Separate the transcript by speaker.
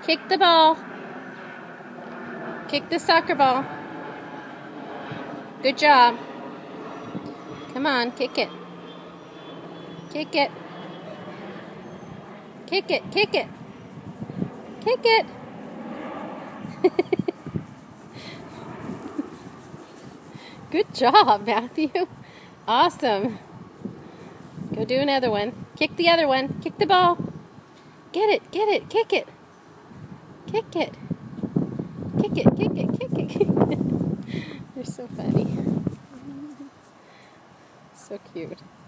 Speaker 1: Kick the ball. Kick the soccer ball. Good job. Come on, kick it. Kick it. Kick it, kick it. Kick it. Good job, Matthew. Awesome. Go do another one. Kick the other one. Kick the ball. Get it, kick it. Kick it. Kick it, kick it, kick it, kick it. You're so funny. So cute.